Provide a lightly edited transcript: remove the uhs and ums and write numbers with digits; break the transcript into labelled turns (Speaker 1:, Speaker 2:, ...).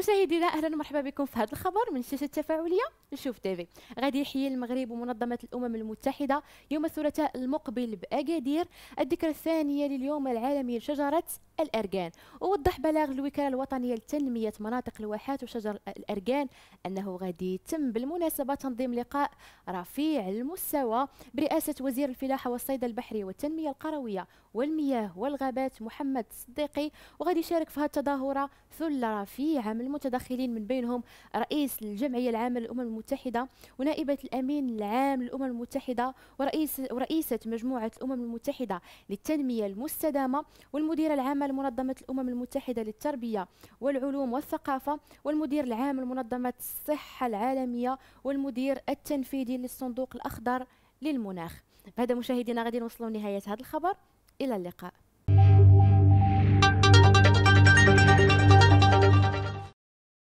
Speaker 1: مشاهدينا اهلا ومرحبا بكم في هذا الخبر من الشاشه التفاعليه شوف تيفي. غادي يحيي المغرب ومنظمه الامم المتحده يوم الثلاثاء المقبل باكادير الذكرى الثانيه لليوم العالمي لشجره الاركان. ووضح بلاغ الوكاله الوطنيه لتنميه مناطق الواحات وشجر الاركان انه غادي يتم بالمناسبه تنظيم لقاء رفيع المستوى برئاسه وزير الفلاحه والصيد البحري والتنميه القرويه والمياه والغابات محمد الصديقي. وغادي يشارك في هذه التظاهره ثله رفيعه من المتدخلين من بينهم رئيس الجمعيه العامه للامم المتحده ونائبه الامين العام للامم المتحده ورئيسه مجموعه الامم المتحده للتنميه المستدامه والمديره العامه لمنظمه الامم المتحده للتربيه والعلوم والثقافه والمدير العام لمنظمه الصحه العالميه والمدير التنفيذي للصندوق الاخضر للمناخ. بهذا مشاهدينا غادي نوصلوا لنهايه هذا الخبر. إلى اللقاء.